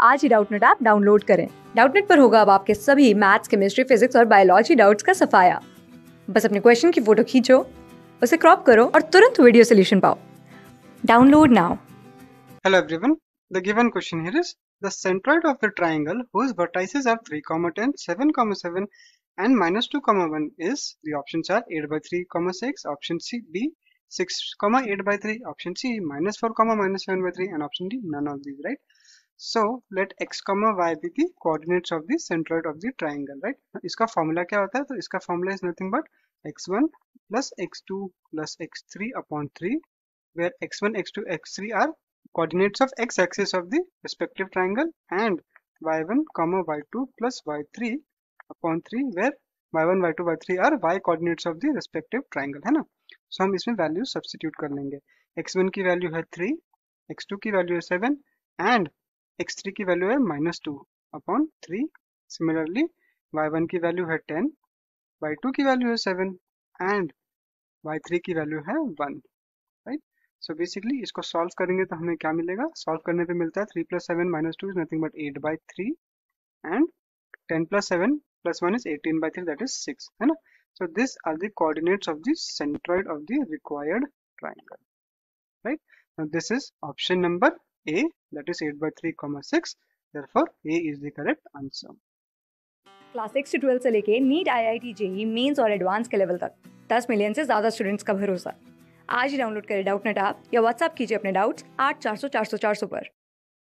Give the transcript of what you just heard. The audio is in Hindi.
आज ही डाउटनट ऐप डाउनलोड करें। डाउटनट पर होगा अब आपके सभी मैथ्स, केमिस्ट्री, फिजिक्स और बायोलॉजी डाउट्स का सफाया। बस अपने क्वेश्चन की फोटो खींचो, उसे क्रॉप करो और तुरंत वीडियो सोल्यूशन पाओ। Download now. Hello everyone. The given question here is the centroid of the triangle whose vertices are 3, 10, 7, 7 and minus 2, 1 is, the options are 8 by 3, 6, option C, B, 6, 8 by 3, option C, minus 4, minus 7 by 3 and option D, none of these, right? So let x, y be the coordinates of the centroid of the triangle, right? इसका formula क्या होता है? तो इसका formula is nothing but x1 plus x2 plus x3 upon 3 where x1, x2, x3 are coordinates of x-axis of the respective triangle and y1, y2 plus y3 upon 3 where y1, y2, y3 are y coordinates of the respective triangle, है ना? So हम इसमें वैल्यू सब्स्टिट्यूट कर लेंगे। x1 की वैल्यू है 3, x2 की वैल्यू है 7 and x3 की वैल्यू है -2 अपॉन 3। सिमिलरली y1 की वैल्यू है 10, y2 की वैल्यू है 7 and y3 की वैल्यू है 1, राइट? सो बेसिकली इसको सॉल्व करेंगे तो हमें क्या मिलेगा? सॉल्व करने पे मिलता है 3 + 7 - 2 is nothing but 8 by 3 and 10 + 7 + 1 is 18 by 3, that is 6, है ना? So these are the coordinates of the centroid of the required triangle, right? Now this is option number A, that is 8 by 3, 6. Therefore A is the correct answer. Class 6 से 12 से लेके नीट, IIT, जेईई मेंस और एडवांस के लेवल तक 10 मिलियन से ज्यादा स्टूडेंट्स का भरोसा। आज ही डाउनलोड करें डाउटनट ऐप या व्हाट्सएप कीजिए अपने डाउट्स 8400 400 400 पर।